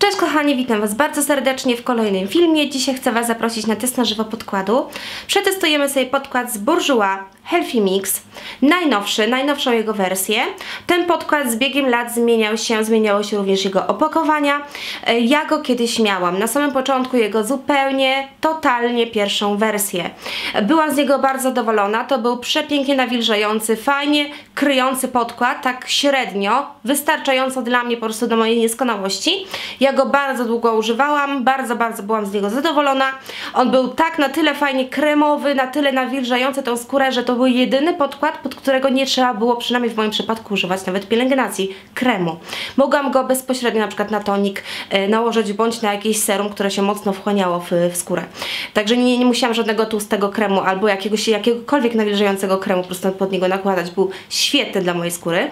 Cześć kochani, witam Was bardzo serdecznie w kolejnym filmie. Dzisiaj chcę Was zaprosić na test na żywo podkładu. Przetestujemy sobie podkład z Bourjois Healthy Mix, najnowszą jego wersję. Ten podkład z biegiem lat zmieniało się również jego opakowania. Ja go kiedyś miałam, na samym początku jego totalnie pierwszą wersję. Byłam z niego bardzo zadowolona, to był przepięknie nawilżający, fajnie kryjący podkład, tak średnio, wystarczająco dla mnie po prostu do mojej nieskonałości. Ja go bardzo długo używałam, bardzo byłam z niego zadowolona. On był tak na tyle fajnie kremowy, na tyle nawilżający tą skórę, że to był jedyny podkład, pod którego nie trzeba było, przynajmniej w moim przypadku, używać nawet pielęgnacji, kremu. Mogłam go bezpośrednio na przykład na tonik nałożyć, bądź na jakieś serum, które się mocno wchłaniało w skórę. Także nie musiałam żadnego tłustego kremu albo jakiegokolwiek nawilżającego kremu po prostu pod niego nakładać. Był świetny dla mojej skóry.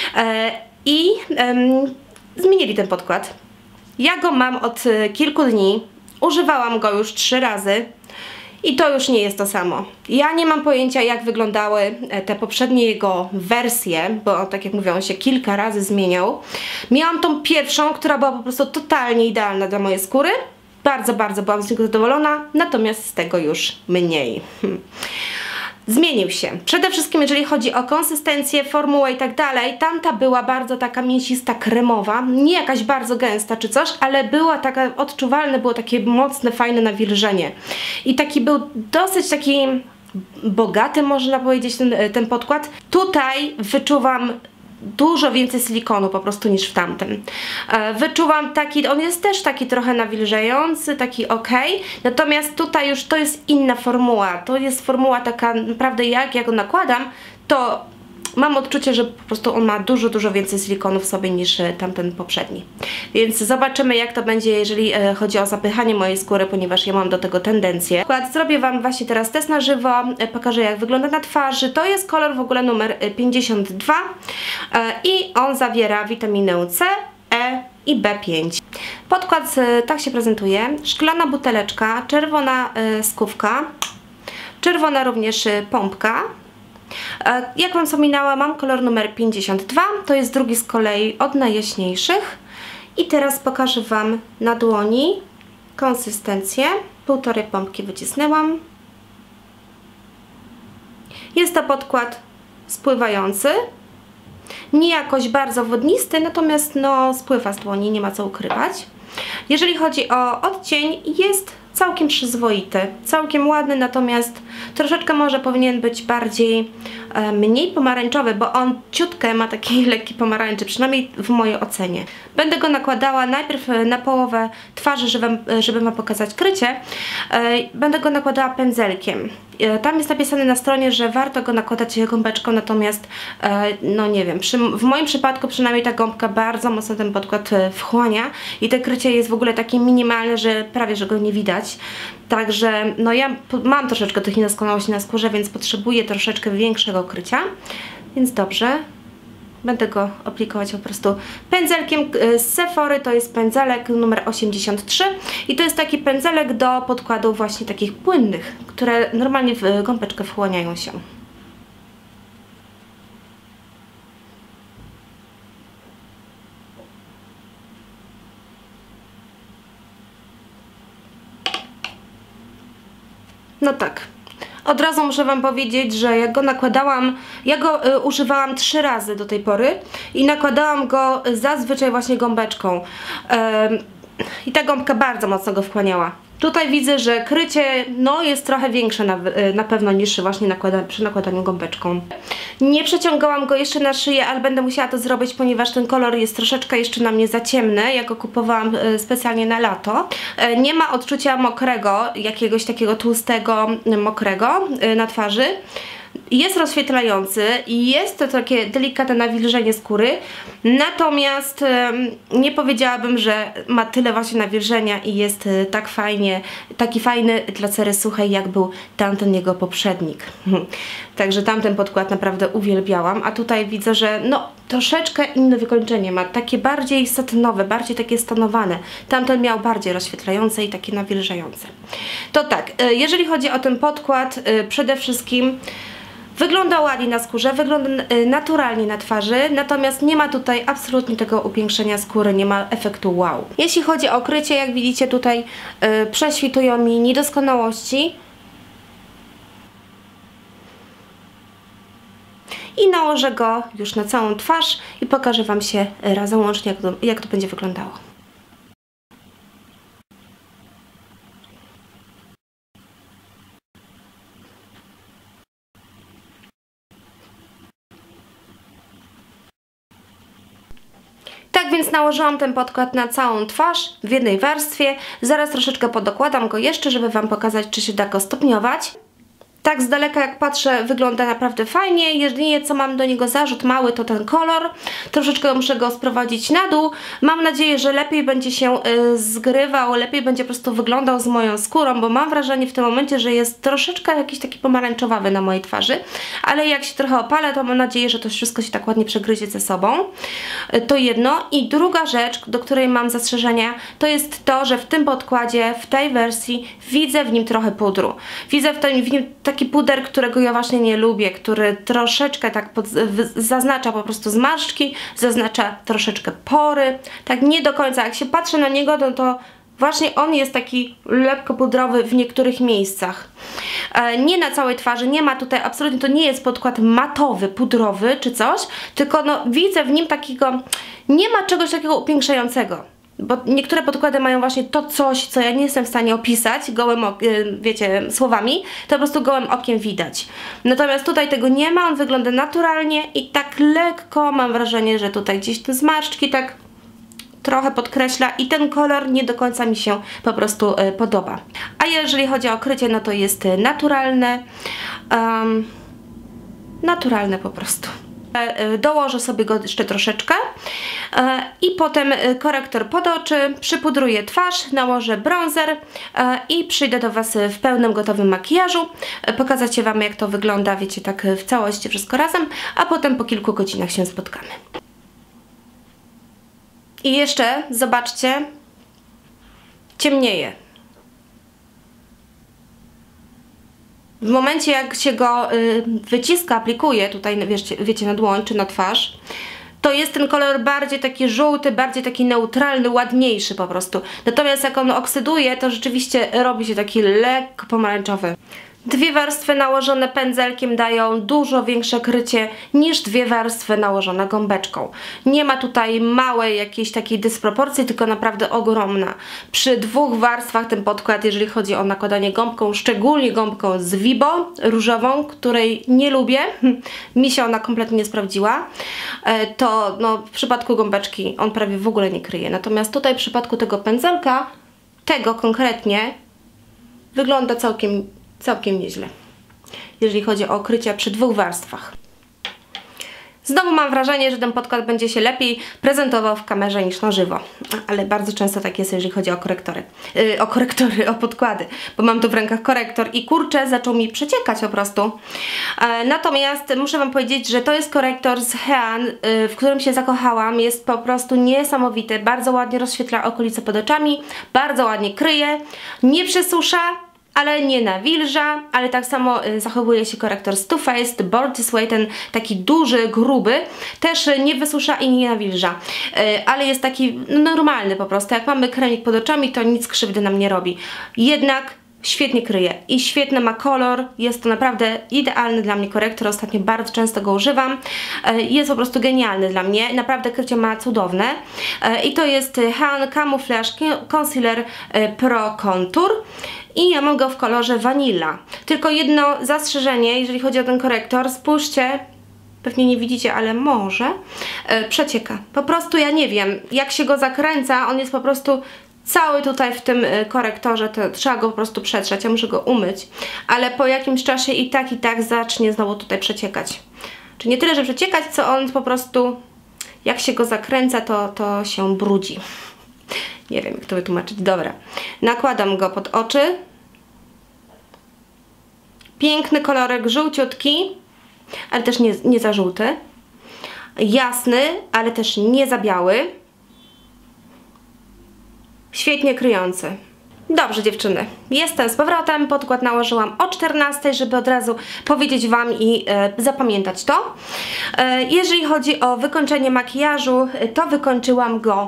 Zmienili ten podkład. Ja go mam od kilku dni, używałam go już 3 razy i to już nie jest to samo. Ja nie mam pojęcia, jak wyglądały te poprzednie jego wersje, bo tak jak mówię, on się kilka razy zmieniał. Miałam tą pierwszą, która była po prostu totalnie idealna dla mojej skóry. Bardzo byłam z niego zadowolona, natomiast z tego już mniej. Zmienił się. Przede wszystkim jeżeli chodzi o konsystencję, formułę i tak dalej, tamta była bardzo taka mięsista, kremowa, nie jakaś bardzo gęsta czy coś, ale była taka odczuwalne, było takie mocne, fajne nawilżenie. I taki był dosyć taki bogaty, można powiedzieć, ten podkład. Tutaj wyczuwam dużo więcej silikonu po prostu niż w tamtym. Wyczuwam taki, on jest też taki trochę nawilżający, taki ok, natomiast tutaj już to jest inna formuła. To jest formuła taka naprawdę, jak ja go nakładam, to mam odczucie, że po prostu on ma dużo więcej silikonu w sobie niż tamten poprzedni. Więc zobaczymy, jak to będzie, jeżeli chodzi o zapychanie mojej skóry, ponieważ ja mam do tego tendencję. Zrobię Wam właśnie teraz test na żywo, pokażę, jak wygląda na twarzy. To jest kolor w ogóle numer 52 i on zawiera witaminę C, E i B5. Podkład tak się prezentuje. Szklana buteleczka, czerwona skówka, czerwona również pompka. Jak Wam wspominałam, mam kolor numer 52, to jest drugi z kolei od najjaśniejszych. I teraz pokażę Wam na dłoni konsystencję. 1,5 pompki wycisnęłam. Jest to podkład spływający, nie jakoś bardzo wodnisty, natomiast no spływa z dłoni, nie ma co ukrywać. Jeżeli chodzi o odcień, jest całkiem przyzwoity, całkiem ładny, natomiast troszeczkę może powinien być mniej pomarańczowy, bo on ciutkę ma taki lekki pomarańczy, przynajmniej w mojej ocenie. Będę go nakładała najpierw na połowę twarzy, żeby Wam pokazać krycie. Będę go nakładała pędzelkiem. Tam jest napisane na stronie, że warto go nakładać gąbeczką, natomiast no nie wiem, w moim przypadku przynajmniej ta gąbka bardzo mocno ten podkład wchłania i te krycie jest w ogóle takie minimalne, że prawie że go nie widać. Także no ja mam troszeczkę tych niedoskonałości na skórze, więc potrzebuję troszeczkę większego krycia, więc dobrze. Będę go aplikować po prostu pędzelkiem z Sephory, to jest pędzelek numer 83 i to jest taki pędzelek do podkładów właśnie takich płynnych, które normalnie w gąbeczkę wchłaniają się. No tak. Od razu muszę Wam powiedzieć, że jak go nakładałam, ja go używałam 3 razy do tej pory i nakładałam go zazwyczaj właśnie gąbeczką. I ta gąbka bardzo mocno go wchłaniała. Tutaj widzę, że krycie no, jest trochę większe na pewno niż właśnie przy nakładaniu gąbeczką. Nie przeciągałam go jeszcze na szyję, ale będę musiała to zrobić, ponieważ ten kolor jest troszeczkę jeszcze na mnie za ciemny. Ja go kupowałam specjalnie na lato. Nie ma odczucia mokrego, jakiegoś takiego tłustego, mokrego na twarzy. Jest rozświetlający i jest to takie delikatne nawilżenie skóry, natomiast nie powiedziałabym, że ma tyle właśnie nawilżenia i jest tak fajnie, taki fajny dla cery suchej, jak był tamten jego poprzednik. Także tamten podkład naprawdę uwielbiałam, a tutaj widzę, że no troszeczkę inne wykończenie ma, takie bardziej satynowe, bardziej takie stonowane. Tamten miał bardziej rozświetlające i takie nawilżające. To tak, jeżeli chodzi o ten podkład, przede wszystkim Wygląda ładnie na skórze, wygląda naturalnie na twarzy, natomiast nie ma tutaj absolutnie tego upiększenia skóry, nie ma efektu wow. Jeśli chodzi o krycie, jak widzicie tutaj prześwitują mi niedoskonałości. I nałożę go już na całą twarz i pokażę Wam się razem łącznie, jak to będzie wyglądało. Tak więc nałożyłam ten podkład na całą twarz w jednej warstwie. Zaraz troszeczkę podokładam go jeszcze, żeby Wam pokazać, czy się da go stopniować. Tak z daleka jak patrzę, wygląda naprawdę fajnie. Jedynie co mam do niego zarzut mały, to ten kolor. Troszeczkę muszę go sprowadzić na dół. Mam nadzieję, że lepiej będzie się zgrywał, lepiej będzie po prostu wyglądał z moją skórą, bo mam wrażenie w tym momencie, że jest troszeczkę jakiś taki pomarańczowawy na mojej twarzy. Ale jak się trochę opalę, to mam nadzieję, że to wszystko się tak ładnie przegryzie ze sobą. To jedno. I druga rzecz, do której mam zastrzeżenia, to jest to, że w tym podkładzie, w tej wersji widzę w nim trochę pudru. Widzę w nim taki puder, którego ja właśnie nie lubię, który troszeczkę tak zaznacza po prostu zmarszczki, zaznacza troszeczkę pory, tak nie do końca. Jak się patrzę na niego, to właśnie on jest taki lekko pudrowy w niektórych miejscach. Nie na całej twarzy, nie ma tutaj absolutnie, to nie jest podkład matowy, pudrowy czy coś, tylko no widzę w nim takiego, nie ma czegoś takiego upiększającego. Bo niektóre podkłady mają właśnie to coś, co ja nie jestem w stanie opisać gołym, wiecie, słowami, to po prostu gołym okiem widać. Natomiast tutaj tego nie ma, on wygląda naturalnie i tak lekko mam wrażenie, że tutaj gdzieś te zmarszczki tak trochę podkreśla i ten kolor nie do końca mi się po prostu podoba. A jeżeli chodzi o krycie, no to jest naturalne, naturalne po prostu. Dołożę sobie go jeszcze troszeczkę i potem korektor pod oczy, przypudruję twarz, nałożę bronzer i przyjdę do Was w pełnym gotowym makijażu, pokazać Wam, jak to wygląda, wiecie, tak w całości wszystko razem, a potem po kilku godzinach się spotkamy. I jeszcze, zobaczcie, ciemnieje. W momencie jak się go wyciska, aplikuje tutaj, wiecie, na dłoń czy na twarz, to jest ten kolor bardziej taki żółty, bardziej taki neutralny, ładniejszy po prostu. Natomiast jak on oksyduje, to rzeczywiście robi się taki lekko pomarańczowy. Dwie warstwy nałożone pędzelkiem dają dużo większe krycie niż dwie warstwy nałożone gąbeczką. Nie ma tutaj małej jakiejś takiej dysproporcji, tylko naprawdę ogromna. Przy dwóch warstwach ten podkład, jeżeli chodzi o nakładanie gąbką, szczególnie gąbką z Vibo różową, której nie lubię, mi się ona kompletnie nie sprawdziła, to no, w przypadku gąbeczki on prawie w ogóle nie kryje. Natomiast tutaj w przypadku tego pędzelka, tego konkretnie, wygląda całkiem nieźle, jeżeli chodzi o krycie przy dwóch warstwach. Znowu mam wrażenie, że ten podkład będzie się lepiej prezentował w kamerze niż na żywo, ale bardzo często tak jest, jeżeli chodzi o o podkłady, bo mam tu w rękach korektor i kurczę, zaczął mi przeciekać po prostu. Natomiast muszę Wam powiedzieć, że to jest korektor z Hean, w którym się zakochałam, jest po prostu niesamowity, bardzo ładnie rozświetla okolice pod oczami, bardzo ładnie kryje, nie przesusza, ale nie nawilża, ale tak samo zachowuje się korektor z Too Faced Bold This Way, ten taki duży, gruby, też nie wysusza i nie nawilża, ale jest taki normalny po prostu, jak mamy kremik pod oczami, to nic krzywdy nam nie robi, jednak świetnie kryje i świetny ma kolor, jest to naprawdę idealny dla mnie korektor, ostatnio bardzo często go używam, jest po prostu genialny dla mnie, naprawdę krycie ma cudowne i to jest Han Camouflage Concealer Pro Contour i ja mam go w kolorze Vanilla. Tylko jedno zastrzeżenie, jeżeli chodzi o ten korektor, spójrzcie, pewnie nie widzicie, ale może, przecieka. Po prostu ja nie wiem, jak się go zakręca, on jest po prostu cały tutaj w tym korektorze, to trzeba go po prostu przetrzeć, ja muszę go umyć, ale po jakimś czasie i tak zacznie znowu tutaj przeciekać. Czy nie tyle, że przeciekać, co on po prostu, jak się go zakręca, to się brudzi. Nie wiem, jak to wytłumaczyć. Dobra. Nakładam go pod oczy. Piękny kolorek, żółciutki, ale też nie za żółty. Jasny, ale też nie za biały. Świetnie kryjący. Dobrze dziewczyny, jestem z powrotem, podkład nałożyłam o 14, żeby od razu powiedzieć Wam i zapamiętać to. Jeżeli chodzi o wykończenie makijażu, to wykończyłam go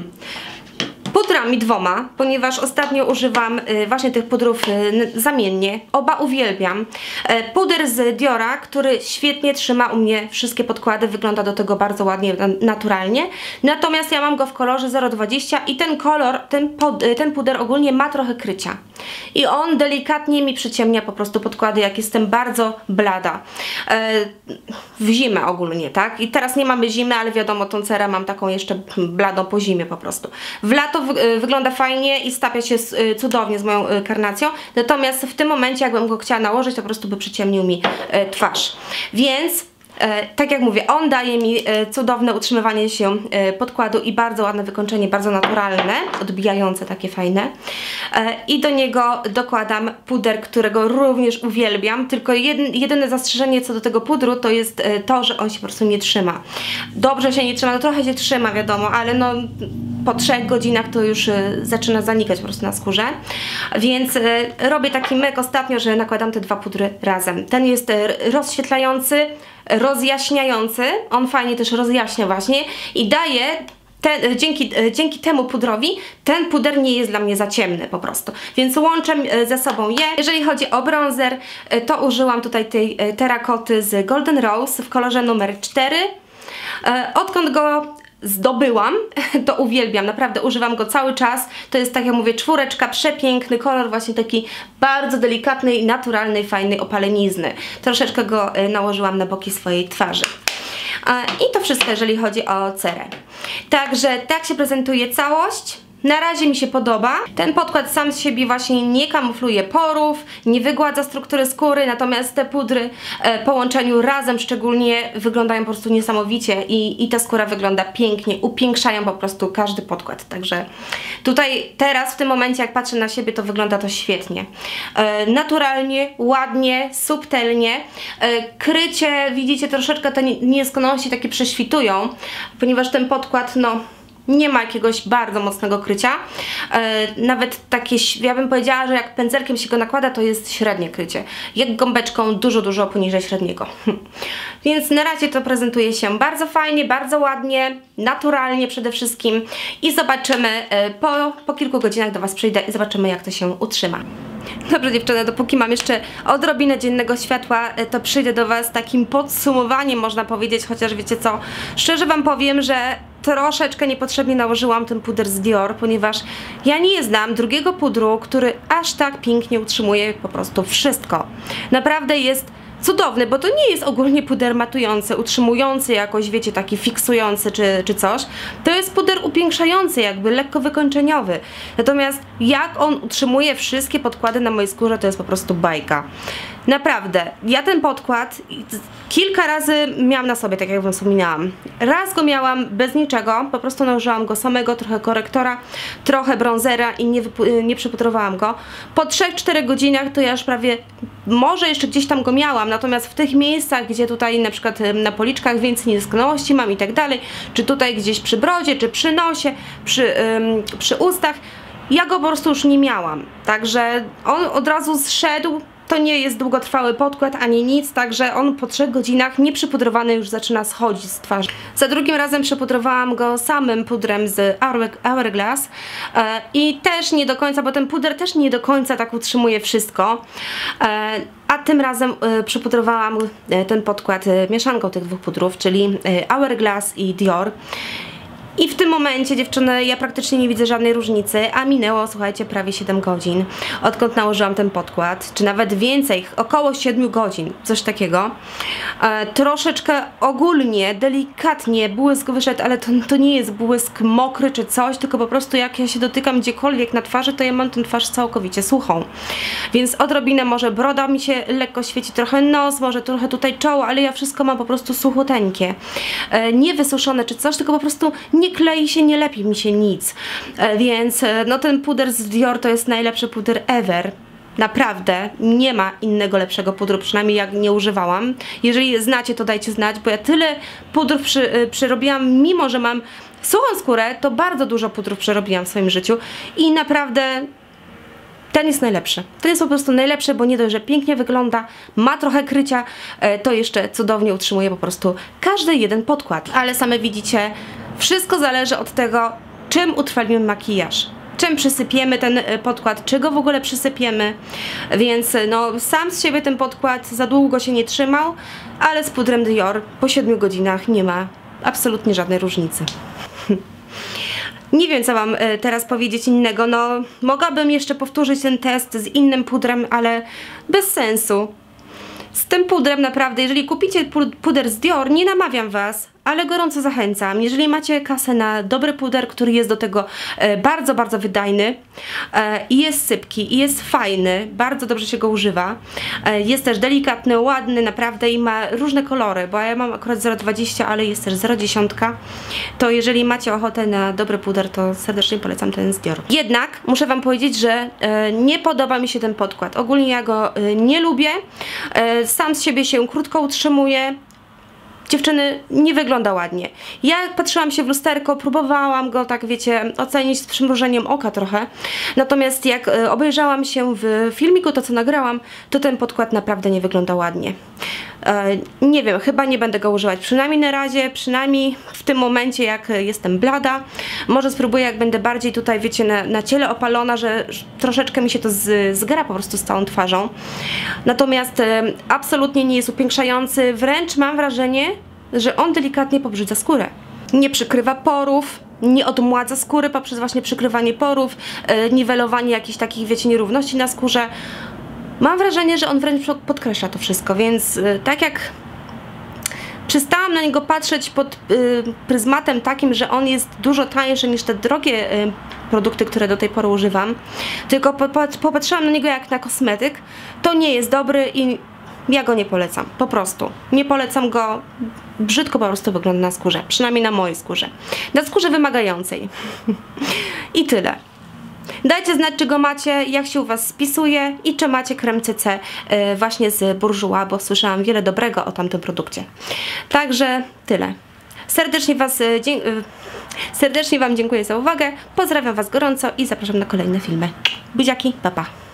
pudrami dwoma, ponieważ ostatnio używam właśnie tych pudrów zamiennie. Oba uwielbiam. Puder z Diora, który świetnie trzyma u mnie wszystkie podkłady, wygląda do tego bardzo ładnie, naturalnie. Natomiast ja mam go w kolorze 0,20 i ten kolor, ten puder ogólnie ma trochę krycia. I on delikatnie mi przyciemnia po prostu podkłady, jak jestem bardzo blada. W zimę ogólnie, tak? I teraz nie mamy zimy, ale wiadomo, tą cerę mam taką jeszcze bladą po zimie po prostu. W lato wygląda fajnie i stapia się cudownie z moją karnacją, natomiast w tym momencie, jakbym go chciała nałożyć, to po prostu by przyciemnił mi twarz. Więc tak jak mówię, on daje mi cudowne utrzymywanie się podkładu i bardzo ładne wykończenie, bardzo naturalne, odbijające, takie fajne. I do niego dokładam puder, którego również uwielbiam, tylko jedyne zastrzeżenie co do tego pudru to jest to, że on się po prostu nie trzyma. Dobrze się nie trzyma, no trochę się trzyma, wiadomo, ale no po 3 godzinach to już zaczyna zanikać po prostu na skórze. Więc robię taki myk ostatnio, że nakładam te dwa pudry razem. Ten jest rozświetlający, rozjaśniający, on fajnie też rozjaśnia właśnie i daje, dzięki temu pudrowi, ten puder nie jest dla mnie za ciemny po prostu, więc łączę ze sobą je. Jeżeli chodzi o bronzer, to użyłam tutaj tej terakoty z Golden Rose w kolorze numer 4. Odkąd go zdobyłam, to uwielbiam, naprawdę używam go cały czas. To jest, tak jak mówię, 4, przepiękny kolor, właśnie taki bardzo delikatnej, naturalnej, fajnej opalenizny. Troszeczkę go nałożyłam na boki swojej twarzy. I to wszystko, jeżeli chodzi o cerę. Także tak się prezentuje całość. Na razie mi się podoba. Ten podkład sam z siebie właśnie nie kamufluje porów, nie wygładza struktury skóry, natomiast te pudry po łączeniu razem szczególnie wyglądają po prostu niesamowicie i ta skóra wygląda pięknie, upiększają po prostu każdy podkład. Także tutaj teraz w tym momencie, jak patrzę na siebie, to wygląda to świetnie. Naturalnie, ładnie, subtelnie. Krycie, widzicie, troszeczkę te niedoskonałości takie prześwitują, ponieważ ten podkład, no, nie ma jakiegoś bardzo mocnego krycia. Nawet takie, ja bym powiedziała, że jak pędzelkiem się go nakłada, to jest średnie krycie. Jak gąbeczką dużo poniżej średniego. Więc na razie to prezentuje się bardzo fajnie, bardzo ładnie, naturalnie przede wszystkim. I zobaczymy, po kilku godzinach do Was przyjdę i zobaczymy, jak to się utrzyma. Dobrze dziewczyny, dopóki mam jeszcze odrobinę dziennego światła, to przyjdę do Was z takim podsumowaniem, można powiedzieć, chociaż wiecie co, szczerze Wam powiem, że troszeczkę niepotrzebnie nałożyłam ten puder z Dior, ponieważ ja nie znam drugiego pudru, który aż tak pięknie utrzymuje po prostu wszystko. Naprawdę jest cudowny, bo to nie jest ogólnie puder matujący, utrzymujący jakoś, wiecie, taki fiksujący czy coś. To jest puder upiększający, jakby lekko wykończeniowy. Natomiast jak on utrzymuje wszystkie podkłady na mojej skórze, to jest po prostu bajka. Naprawdę, ja ten podkład kilka razy miałam na sobie, tak jak wam wspominałam. Raz go miałam bez niczego, po prostu nałożyłam go samego, trochę korektora, trochę bronzera i nie przypudrowałam go. Po 3-4 godzinach to ja już prawie, może jeszcze gdzieś tam go miałam, natomiast w tych miejscach, gdzie tutaj na przykład na policzkach więcej niedoskonałości mam i tak dalej, czy tutaj gdzieś przy brodzie, czy przy nosie, przy ustach, ja go po prostu już nie miałam. Także on od razu zszedł. To nie jest długotrwały podkład ani nic, także on po 3 godzinach nieprzypudrowany już zaczyna schodzić z twarzy. Za drugim razem przypudrowałam go samym pudrem z Hourglass i też nie do końca, bo ten puder też nie do końca tak utrzymuje wszystko. A tym razem przypudrowałam ten podkład mieszanką tych dwóch pudrów, czyli Hourglass i Dior. I w tym momencie, dziewczyny, ja praktycznie nie widzę żadnej różnicy, a minęło, słuchajcie, prawie 7 godzin, odkąd nałożyłam ten podkład, czy nawet więcej, około 7 godzin, coś takiego. Troszeczkę ogólnie, delikatnie błysk wyszedł, ale to nie jest błysk mokry czy coś, tylko po prostu jak ja się dotykam gdziekolwiek na twarzy, to ja mam tę twarz całkowicie suchą. Więc odrobinę może broda mi się lekko świeci, trochę nos, może trochę tutaj czoło, ale ja wszystko mam po prostu suchoteńkie. Nie wysuszone czy coś, tylko po prostu nie klei się, nie lepi mi się nic. Więc no ten puder z Dior to jest najlepszy puder ever. Naprawdę, nie ma innego lepszego pudru, przynajmniej jak nie używałam. Jeżeli znacie, to dajcie znać, bo ja tyle pudrów przerobiłam, mimo że mam suchą skórę, to bardzo dużo pudrów przerobiłam w swoim życiu i naprawdę ten jest najlepszy. To jest po prostu najlepszy, bo nie dość, że pięknie wygląda, ma trochę krycia, to jeszcze cudownie utrzymuje po prostu każdy jeden podkład. Ale same widzicie, wszystko zależy od tego, czym utrwalimy makijaż. Czym przysypiemy ten podkład, czy go w ogóle przysypiemy, więc no sam z siebie ten podkład za długo się nie trzymał, ale z pudrem Dior po 7 godzinach nie ma absolutnie żadnej różnicy. Nie wiem, co wam teraz powiedzieć innego, no mogłabym jeszcze powtórzyć ten test z innym pudrem, ale bez sensu. Z tym pudrem naprawdę, jeżeli kupicie puder z Dior, nie namawiam was, ale gorąco zachęcam. Jeżeli macie kasę na dobry puder, który jest do tego bardzo, bardzo wydajny i jest sypki, i jest fajny, bardzo dobrze się go używa, jest też delikatny, ładny naprawdę i ma różne kolory, bo ja mam akurat 0,20, ale jest też 0,10, to jeżeli macie ochotę na dobry puder, to serdecznie polecam ten z Dior. Jednak muszę wam powiedzieć, że nie podoba mi się ten podkład. Ogólnie ja go nie lubię, sam z siebie się krótko utrzymuje. Dziewczyny, nie wygląda ładnie. Ja jak patrzyłam się w lusterko, próbowałam go tak, wiecie, ocenić z przymrużeniem oka trochę. Natomiast jak obejrzałam się w filmiku, to co nagrałam, to ten podkład naprawdę nie wygląda ładnie. Nie wiem, chyba nie będę go używać, przynajmniej na razie, przynajmniej w tym momencie, jak jestem blada. Może spróbuję, jak będę bardziej tutaj, wiecie, na ciele opalona, że troszeczkę mi się to zgra po prostu z całą twarzą. Natomiast absolutnie nie jest upiększający, wręcz mam wrażenie, że on delikatnie pobrzydza skórę. Nie przykrywa porów, nie odmładza skóry poprzez właśnie przykrywanie porów, niwelowanie jakichś takich, wiecie, nierówności na skórze. Mam wrażenie, że on wręcz podkreśla to wszystko, więc tak jak przestałam na niego patrzeć pod pryzmatem takim, że on jest dużo tańszy niż te drogie produkty, które do tej pory używam, tylko popatrzyłam na niego jak na kosmetyk, to nie jest dobry i ja go nie polecam, po prostu. Nie polecam go, brzydko po prostu wygląda na skórze, przynajmniej na mojej skórze. Na skórze wymagającej. I tyle. Dajcie znać, czy go macie, jak się u was spisuje i czy macie krem CC właśnie z Bourjois, bo słyszałam wiele dobrego o tamtym produkcie. Także tyle. Serdecznie wam dziękuję za uwagę, pozdrawiam was gorąco i zapraszam na kolejne filmy. Buziaki, pa pa!